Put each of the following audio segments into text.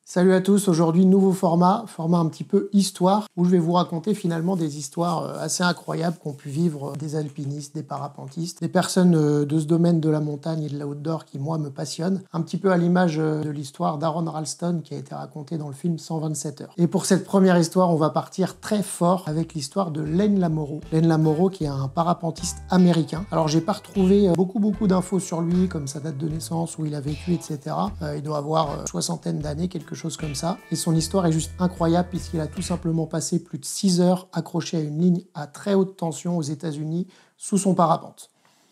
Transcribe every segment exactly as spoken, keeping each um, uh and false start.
Salut à tous, aujourd'hui nouveau format, format un petit peu histoire, où je vais vous raconter finalement des histoires assez incroyables qu'ont pu vivre des alpinistes, des parapentistes, des personnes de ce domaine de la montagne et de l'outdoor qui moi me passionnent, un petit peu à l'image de l'histoire d'Aaron Ralston qui a été racontée dans le film cent vingt-sept heures. Et pour cette première histoire, on va partir très fort avec l'histoire de Lane Lamoro. Lane Lamoro qui est un parapentiste américain. Alors j'ai pas retrouvé beaucoup beaucoup d'infos sur lui, comme sa date de naissance, où il a vécu, et cetera. Euh, il doit avoir une soixantaine d'années, quelque chose comme ça. Et son histoire est juste incroyable puisqu'il a tout simplement passé plus de six heures accroché à une ligne à très haute tension aux États-Unis sous son parapente.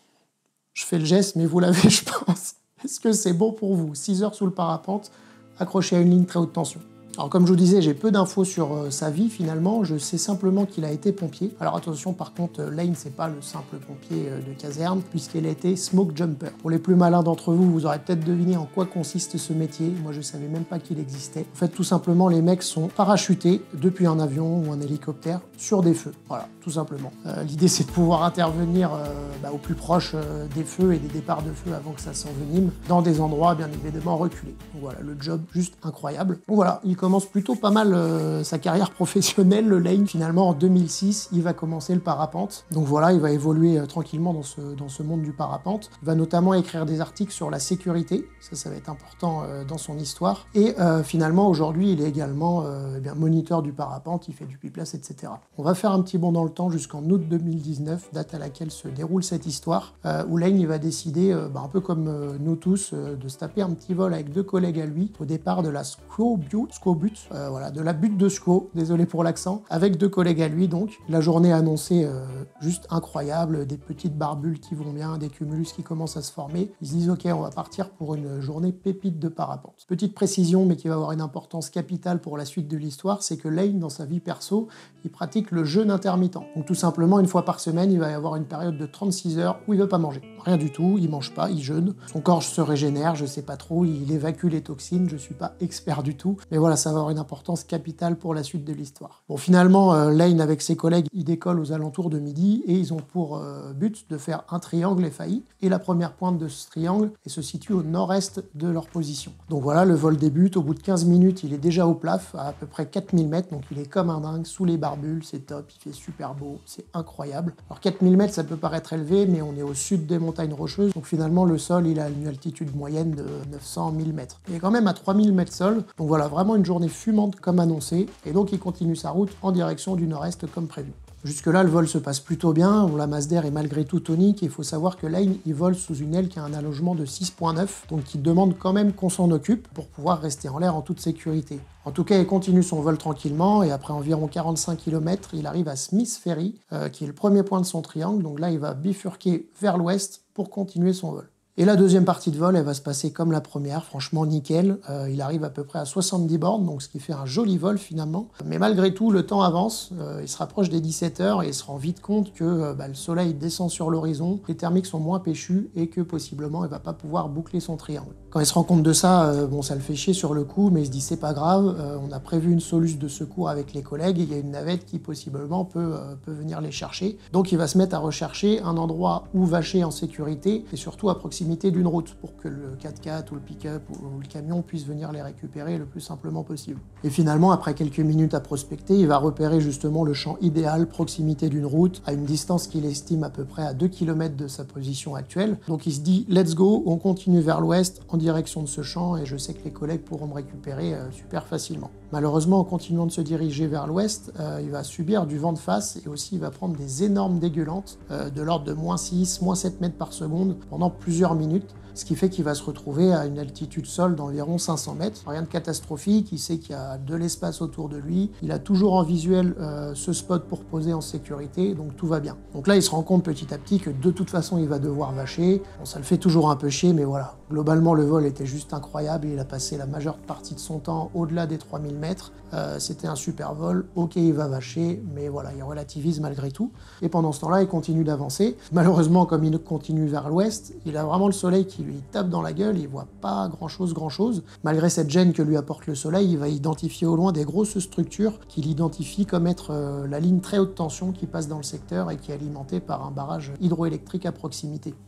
Je fais le geste, mais vous l'avez, je pense. Est-ce que c'est bon pour vous? six heures sous le parapente, accroché à une ligne très haute tension. Alors comme je vous disais, j'ai peu d'infos sur euh, sa vie finalement, je sais simplement qu'il a été pompier. Alors attention par contre, Lane c'est pas le simple pompier euh, de caserne, puisqu'il a été smoke jumper. Pour les plus malins d'entre vous, vous aurez peut-être deviné en quoi consiste ce métier, moi je savais même pas qu'il existait. En fait tout simplement les mecs sont parachutés depuis un avion ou un hélicoptère sur des feux, voilà, tout simplement. Euh, L'idée c'est de pouvoir intervenir euh, bah, au plus proche euh, des feux et des départs de feu avant que ça s'envenime, dans des endroits bien évidemment reculés. Donc voilà, le job juste incroyable. Donc voilà, il commence plutôt pas mal euh, sa carrière professionnelle, le Lane. Finalement, en deux mille six, il va commencer le parapente. Donc voilà, il va évoluer euh, tranquillement dans ce, dans ce monde du parapente. Il va notamment écrire des articles sur la sécurité. Ça, ça va être important euh, dans son histoire. Et euh, finalement, aujourd'hui, il est également euh, eh bien, moniteur du parapente. Il fait du biplace, et cetera. On va faire un petit bond dans le temps jusqu'en août deux mille dix-neuf, date à laquelle se déroule cette histoire, euh, où Lane il va décider, euh, bah, un peu comme euh, nous tous, euh, de se taper un petit vol avec deux collègues à lui au départ de la Squaw Butte, Squaw Butte, Euh, voilà, de la butte de Squaw, désolé pour l'accent, avec deux collègues à lui donc. La journée annoncée euh, juste incroyable, des petites barbules qui vont bien, des cumulus qui commencent à se former. Ils se disent ok, on va partir pour une journée pépite de parapente. Petite précision, mais qui va avoir une importance capitale pour la suite de l'histoire, c'est que Lane, dans sa vie perso, il pratique le jeûne intermittent. Donc tout simplement, une fois par semaine, il va y avoir une période de trente-six heures où il ne veut pas manger. Rien du tout, il mange pas, il jeûne. Son corps se régénère, je sais pas trop, il évacue les toxines, je suis pas expert du tout. Mais voilà, ça va avoir une importance capitale pour la suite de l'histoire. Bon, finalement, euh, Lane avec ses collègues, ils décollent aux alentours de midi et ils ont pour euh, but de faire un triangle F A I. Et la première pointe de ce triangle elle se situe au nord-est de leur position. Donc voilà, le vol débute. Au bout de quinze minutes, il est déjà au plaf, à à peu près quatre mille mètres. Donc il est comme un dingue, sous les barbules, c'est top, il fait super beau, c'est incroyable. Alors quatre mille mètres, ça peut paraître élevé, mais on est au sud des montagnes rocheuses. Donc finalement, le sol, il a une altitude moyenne de neuf cents mille mètres. Il est quand même à trois mille mètres sol. Donc voilà, vraiment une journée fumante comme annoncé, et donc il continue sa route en direction du nord-est comme prévu. Jusque-là, le vol se passe plutôt bien, la masse d'air est malgré tout tonique, et il faut savoir que Lane, il vole sous une aile qui a un allongement de six virgule neuf, donc il demande quand même qu'on s'en occupe pour pouvoir rester en l'air en toute sécurité. En tout cas, il continue son vol tranquillement, et après environ quarante-cinq kilomètres, il arrive à Smith Ferry, euh, qui est le premier point de son triangle, donc là il va bifurquer vers l'ouest pour continuer son vol. Et la deuxième partie de vol, elle va se passer comme la première, franchement nickel. Euh, il arrive à peu près à soixante-dix bornes, donc ce qui fait un joli vol finalement. Mais malgré tout, le temps avance, euh, il se rapproche des dix-sept heures et il se rend vite compte que euh, bah, le soleil descend sur l'horizon, les thermiques sont moins péchus et que possiblement il va pas pouvoir boucler son triangle. Quand il se rend compte de ça, euh, bon ça le fait chier sur le coup, mais il se dit c'est pas grave, euh, on a prévu une soluce de secours avec les collègues et il y a une navette qui possiblement peut, euh, peut venir les chercher. Donc il va se mettre à rechercher un endroit où vacher en sécurité et surtout à proximité d'une route pour que le quatre-quatre ou le pick-up ou le camion puisse venir les récupérer le plus simplement possible. Et finalement, après quelques minutes à prospecter, il va repérer justement le champ idéal, proximité d'une route, à une distance qu'il estime à peu près à deux kilomètres de sa position actuelle. Donc il se dit « let's go », on continue vers l'ouest en direction de ce champ et je sais que les collègues pourront me récupérer euh, super facilement. Malheureusement, en continuant de se diriger vers l'ouest, euh, il va subir du vent de face et aussi il va prendre des énormes dégueulantes euh, de l'ordre de moins six, moins sept mètres par seconde pendant plusieurs minutes, ce qui fait qu'il va se retrouver à une altitude sol d'environ cinq cents mètres. Rien de catastrophique, il sait qu'il y a de l'espace autour de lui, il a toujours en visuel euh, ce spot pour poser en sécurité, donc tout va bien. Donc là, il se rend compte petit à petit que de toute façon, il va devoir vacher. Bon, ça le fait toujours un peu chier, mais voilà. Globalement, le vol était juste incroyable, il a passé la majeure partie de son temps au-delà des trois mille mètres. Euh, C'était un super vol, ok, il va vacher, mais voilà, il relativise malgré tout. Et pendant ce temps-là, il continue d'avancer. Malheureusement, comme il continue vers l'ouest, il a vraiment le soleil qui lui tape dans la gueule, il voit pas grand-chose, grand-chose. Malgré cette gêne que lui apporte le soleil, il va identifier au loin des grosses structures qu'il identifie comme être euh, la ligne très haute tension qui passe dans le secteur et qui est alimentée par un barrage hydroélectrique à proximité.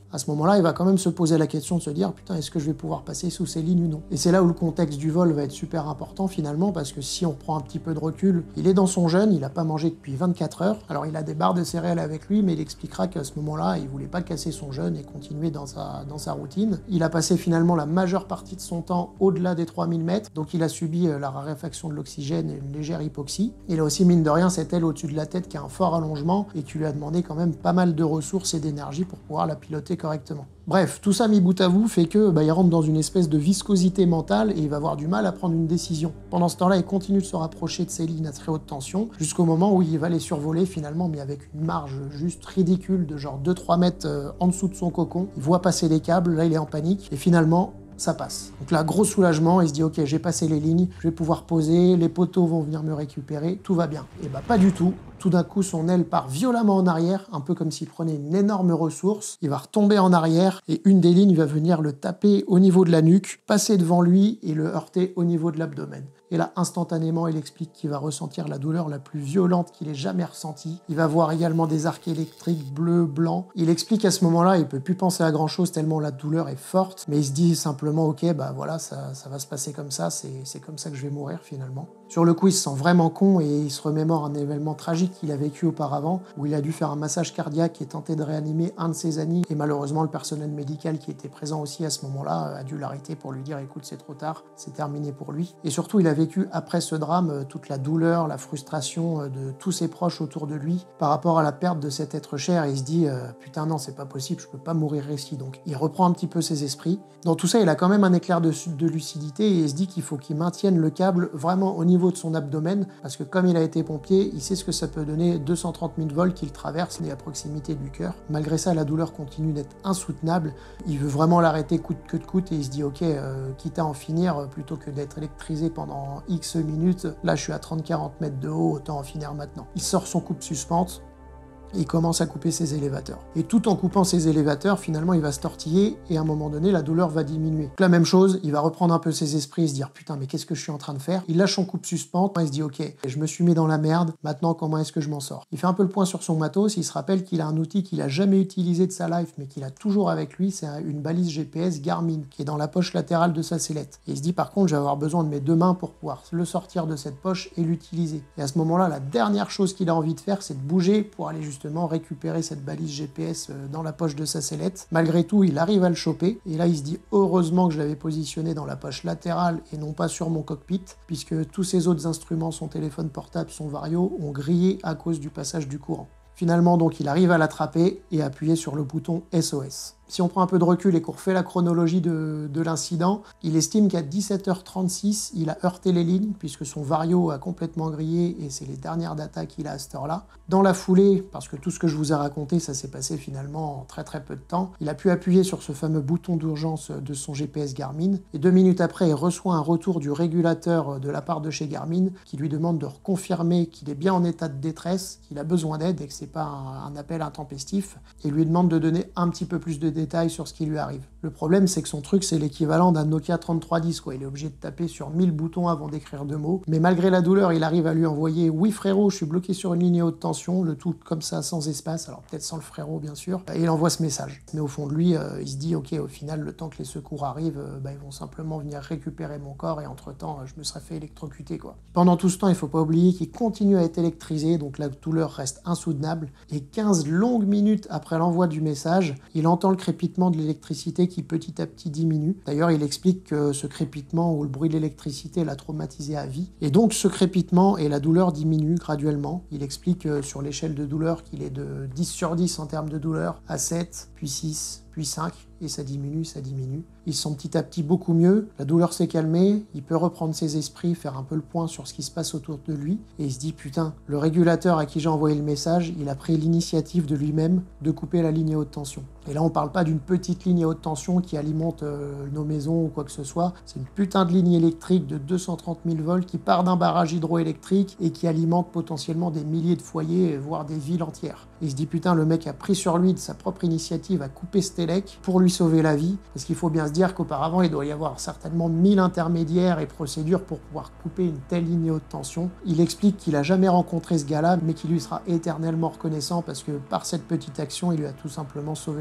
À ce moment-là, il va quand même se poser la question de se dire « Putain, est-ce que je vais pouvoir passer sous ces lignes ou non ?» Et c'est là où le contexte du vol va être super important finalement, parce que si on prend un petit peu de recul, il est dans son jeûne, il n'a pas mangé depuis vingt-quatre heures. Alors il a des barres de céréales avec lui, mais il expliquera qu'à ce moment-là, il voulait pas casser son jeûne et continuer dans sa, dans sa routine. Il a passé finalement la majeure partie de son temps au-delà des trois mille mètres, donc il a subi la raréfaction de l'oxygène et une légère hypoxie. Il a aussi, mine de rien, cette aile au-dessus de la tête qui a un fort allongement et qui lui a demandé quand même pas mal de ressources et d'énergie pour pouvoir la piloter correctement. Bref, tout ça mis bout à bout fait que bah, il rentre dans une espèce de viscosité mentale et il va avoir du mal à prendre une décision. Pendant ce temps-là, il continue de se rapprocher de ces lignes à très haute tension jusqu'au moment où il va les survoler finalement, mais avec une marge juste ridicule de genre deux trois mètres euh, en dessous de son cocon. Il voit passer les câbles, là il est en panique et finalement ça passe. Donc là, gros soulagement, il se dit « Ok, j'ai passé les lignes, je vais pouvoir poser, les poteaux vont venir me récupérer, tout va bien. » Et bah pas du tout. Tout d'un coup, son aile part violemment en arrière, un peu comme s'il prenait une énorme ressource. Il va retomber en arrière et une des lignes va venir le taper au niveau de la nuque, passer devant lui et le heurter au niveau de l'abdomen. Et là, instantanément, il explique qu'il va ressentir la douleur la plus violente qu'il ait jamais ressentie. Il va voir également des arcs électriques bleus, blancs. Il explique qu'à ce moment-là, il peut plus penser à grand-chose tellement la douleur est forte, mais il se dit simplement « Ok, bah voilà, ça, ça va se passer comme ça, c'est comme ça que je vais mourir finalement. » Sur le coup, il se sent vraiment con et il se remémore un événement tragique qu'il a vécu auparavant, où il a dû faire un massage cardiaque et tenter de réanimer un de ses amis. Et malheureusement, le personnel médical qui était présent aussi à ce moment-là a dû l'arrêter pour lui dire « Écoute, c'est trop tard, c'est terminé pour lui. » Et surtout, il a vécu après ce drame toute la douleur, la frustration de tous ses proches autour de lui par rapport à la perte de cet être cher. Et il se dit euh, « Putain non, c'est pas possible, je peux pas mourir ici. » Donc il reprend un petit peu ses esprits. Dans tout ça, il a quand même un éclair de, de lucidité et il se dit qu'il faut qu'il maintienne le câble vraiment au niveau de son abdomen, parce que comme il a été pompier, il sait ce que ça peut donner deux cent trente mille volts qu'il traverse et à proximité du cœur. Malgré ça, la douleur continue d'être insoutenable. Il veut vraiment l'arrêter coûte que de coûte et il se dit ok, euh, quitte à en finir, plutôt que d'être électrisé pendant X minutes, là je suis à trente à quarante mètres de haut, autant en finir maintenant. Il sort son coupe-suspente, et il commence à couper ses élévateurs. Et tout en coupant ses élévateurs, finalement, il va se tortiller et à un moment donné, la douleur va diminuer. Donc, la même chose, il va reprendre un peu ses esprits et se dire « Putain, mais qu'est-ce que je suis en train de faire ?» Il lâche son coupe-suspente, il se dit « Ok, je me suis mis dans la merde, maintenant comment est-ce que je m'en sors ?» Il fait un peu le point sur son matos, il se rappelle qu'il a un outil qu'il a jamais utilisé de sa life, mais qu'il a toujours avec lui, c'est une balise G P S Garmin, qui est dans la poche latérale de sa sellette. Et il se dit « Par contre, je vais avoir besoin de mes deux mains pour pouvoir le sortir de cette poche et l'utiliser. » Et à ce moment-là, la dernière chose qu'il a envie de faire, c'est de bouger pour aller justement récupérer cette balise G P S dans la poche de sa sellette. Malgré tout, il arrive à le choper, et là il se dit heureusement que je l'avais positionné dans la poche latérale et non pas sur mon cockpit, puisque tous ses autres instruments, son téléphone portable, son vario, ont grillé à cause du passage du courant. Finalement, donc, il arrive à l'attraper et à appuyer sur le bouton S O S. Si on prend un peu de recul et qu'on refait la chronologie de, de l'incident, il estime qu'à dix-sept heures trente-six, il a heurté les lignes, puisque son vario a complètement grillé, et c'est les dernières datas qu'il a à cette heure-là. Dans la foulée, parce que tout ce que je vous ai raconté, ça s'est passé finalement en très très peu de temps, il a pu appuyer sur ce fameux bouton d'urgence de son G P S Garmin, et deux minutes après, il reçoit un retour du régulateur de la part de chez Garmin, qui lui demande de reconfirmer qu'il est bien en état de détresse, qu'il a besoin d'aide, et que c'est pas un, un appel intempestif, et lui demande de donner un petit peu plus de détails sur ce qui lui arrive. Le problème, c'est que son truc, c'est l'équivalent d'un Nokia trente-trois dix, quoi. Il est obligé de taper sur mille boutons avant d'écrire deux mots. Mais malgré la douleur, il arrive à lui envoyer « Oui frérot, je suis bloqué sur une ligne haute tension », le tout comme ça, sans espace, alors peut-être sans le frérot, bien sûr. Et il envoie ce message. Mais au fond de lui, euh, il se dit « Ok, au final, le temps que les secours arrivent, euh, bah, ils vont simplement venir récupérer mon corps, et entre-temps, euh, je me serais fait électrocuter, quoi. » Pendant tout ce temps, il faut pas oublier qu'il continue à être électrisé, donc la douleur reste insoutenable. Et quinze longues minutes après l'envoi du message, il entend le crépitement de l'électricité qui petit à petit diminue. D'ailleurs, il explique que ce crépitement ou le bruit de l'électricité l'a traumatisé à vie. Et donc, ce crépitement et la douleur diminuent graduellement. Il explique euh, sur l'échelle de douleur qu'il est de dix sur dix en termes de douleur, à sept, puis six, puis cinq, et ça diminue, ça diminue. Il se sent petit à petit beaucoup mieux, la douleur s'est calmée, il peut reprendre ses esprits, faire un peu le point sur ce qui se passe autour de lui, et il se dit putain, le régulateur à qui j'ai envoyé le message, il a pris l'initiative de lui-même de couper la ligne à haute tension. Et là on parle pas d'une petite ligne à haute tension qui alimente euh, nos maisons ou quoi que ce soit, c'est une putain de ligne électrique de deux cent trente mille volts qui part d'un barrage hydroélectrique et qui alimente potentiellement des milliers de foyers, voire des villes entières. Et il se dit putain, le mec a pris sur lui de sa propre initiative à couper ce télec pour lui sauver la vie, parce qu'il faut bien se dire qu'auparavant il doit y avoir certainement mille intermédiaires et procédures pour pouvoir couper une telle ligne haute tension. Il explique qu'il a jamais rencontré ce gars-là, mais qu'il lui sera éternellement reconnaissant parce que par cette petite action, il lui a tout simplement sauvé la vie.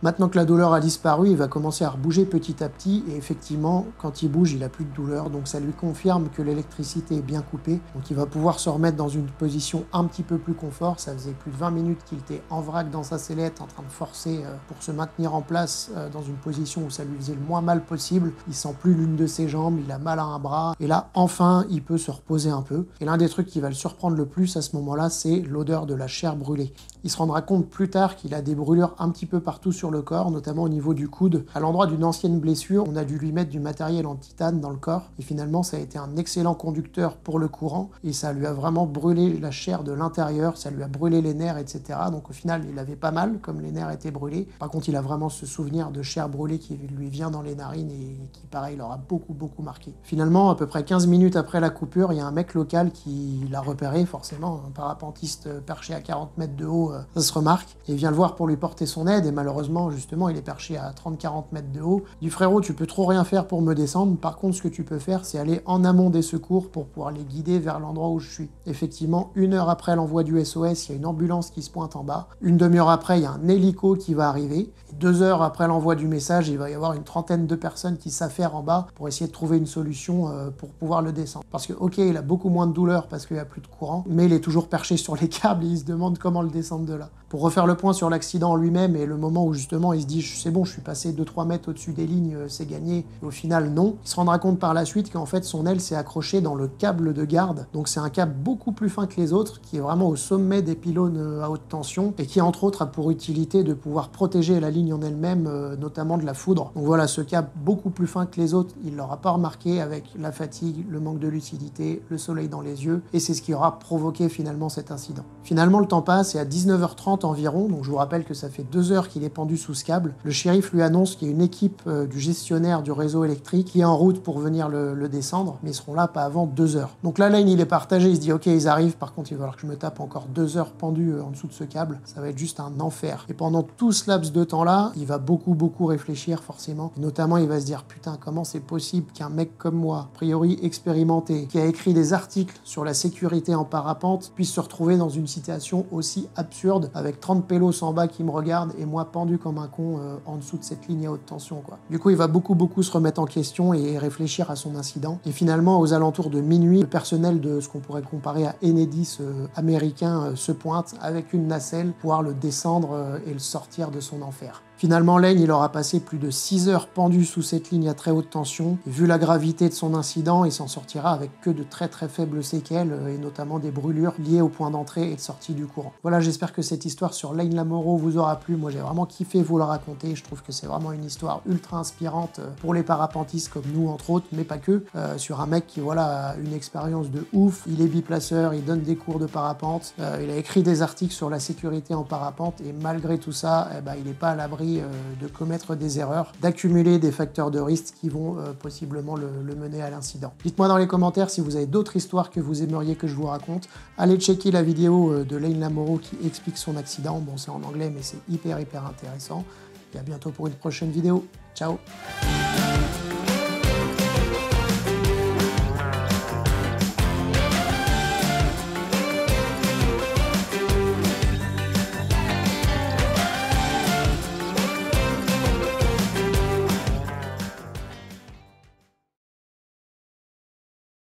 Maintenant que la douleur a disparu, il va commencer à bouger petit à petit et effectivement, quand il bouge, il a plus de douleur, donc ça lui confirme que l'électricité est bien coupée. Donc il va pouvoir se remettre dans une position un petit peu plus confort. Ça faisait plus de vingt minutes qu'il était en vrac dans sa sellette, en train de forcer pour se maintenir en place dans une position où ça lui faisait le moins mal possible. Il sent plus l'une de ses jambes, il a mal à un bras et là, enfin, il peut se reposer un peu. Et l'un des trucs qui va le surprendre le plus à ce moment-là, c'est l'odeur de la chair brûlée. Il se rendra compte plus tard qu'il a des brûlures un petit peu partout sur le corps, notamment au niveau du coude. À l'endroit d'une ancienne blessure, on a dû lui mettre du matériel en titane dans le corps. Et finalement, ça a été un excellent conducteur pour le courant. Et ça lui a vraiment brûlé la chair de l'intérieur, ça lui a brûlé les nerfs, et cetera. Donc au final, il avait pas mal, comme les nerfs étaient brûlés. Par contre, il a vraiment ce souvenir de chair brûlée qui lui vient dans les narines et qui, pareil, l'aura beaucoup, beaucoup marqué. Finalement, à peu près quinze minutes après la coupure, il y a un mec local qui l'a repéré, forcément. Un parapentiste perché à quarante mètres de haut, ça se remarque. Et il vient le voir pour lui porter son aide. Et malheureusement, justement, il est perché à trente à quarante mètres de haut. Il dit, frérot, tu peux trop rien faire pour me descendre. Par contre, ce que tu peux faire, c'est aller en amont des secours pour pouvoir les guider vers l'endroit où je suis. Effectivement, une heure après l'envoi du S O S, il y a une ambulance qui se pointe en bas. Une demi-heure après, il y a un hélico qui va arriver. Et deux heures après l'envoi du message, il va y avoir une trentaine de personnes qui s'affairent en bas pour essayer de trouver une solution euh, pour pouvoir le descendre. Parce que, ok, il a beaucoup moins de douleur parce qu'il n'y a plus de courant, mais il est toujours perché sur les câbles et il se demande comment le descendre de là. Pour refaire le point sur l'accident en lui-même et le moment où justement il se dit c'est bon, je suis passé deux trois mètres au-dessus des lignes, c'est gagné. Et au final, non. Il se rendra compte par la suite qu'en fait son aile s'est accrochée dans le câble de garde. Donc c'est un câble beaucoup plus fin que les autres qui est vraiment au sommet des pylônes à haute tension et qui entre autres a pour utilité de pouvoir protéger la ligne en elle-même, notamment de la foudre. Donc voilà, ce câble beaucoup plus fin que les autres, il l'aura pas remarqué avec la fatigue, le manque de lucidité, le soleil dans les yeux et c'est ce qui aura provoqué finalement cet incident. Finalement, le temps passe et à dix-neuf heures trente environ, donc je vous rappelle que ça fait deux heures qu'il est pendu sous ce câble, le shérif lui annonce qu'il y a une équipe euh, du gestionnaire du réseau électrique qui est en route pour venir le, le descendre, mais ils seront là pas avant deux heures. Donc là, Lane, il est partagé, il se dit ok, ils arrivent, par contre il va falloir que je me tape encore deux heures pendu euh, en dessous de ce câble, ça va être juste un enfer. Et pendant tout ce laps de temps-là, il va beaucoup beaucoup réfléchir forcément, et notamment il va se dire putain, comment c'est possible qu'un mec comme moi, a priori expérimenté, qui a écrit des articles sur la sécurité en parapente, puisse se retrouver dans une situation aussi absurde, avec trente pélos en bas qui me regardent et moi pendu comme un con euh, en dessous de cette ligne à haute tension, quoi. Du coup, il va beaucoup beaucoup se remettre en question et réfléchir à son incident. Et finalement, aux alentours de minuit, le personnel de ce qu'on pourrait comparer à Enedis euh, américain euh, se pointe avec une nacelle pour pouvoir le descendre euh, et le sortir de son enfer. Finalement, Lane, il aura passé plus de six heures pendu sous cette ligne à très haute tension. Et vu la gravité de son incident, il s'en sortira avec que de très très faibles séquelles, et notamment des brûlures liées au point d'entrée et de sortie du courant. Voilà, j'espère que cette histoire sur Lane Lamoro vous aura plu. Moi, j'ai vraiment kiffé vous la raconter. Je trouve que c'est vraiment une histoire ultra inspirante pour les parapentistes comme nous, entre autres, mais pas que. Euh, sur un mec qui, voilà, a une expérience de ouf. Il est biplaceur, il donne des cours de parapente. Euh, il a écrit des articles sur la sécurité en parapente, et malgré tout ça, eh ben, il n'est pas à l'abri de commettre des erreurs, d'accumuler des facteurs de risque qui vont euh, possiblement le, le mener à l'incident. Dites-moi dans les commentaires si vous avez d'autres histoires que vous aimeriez que je vous raconte. Allez checker la vidéo de Lane Lamoro qui explique son accident. Bon, c'est en anglais, mais c'est hyper hyper intéressant. Et à bientôt pour une prochaine vidéo. Ciao!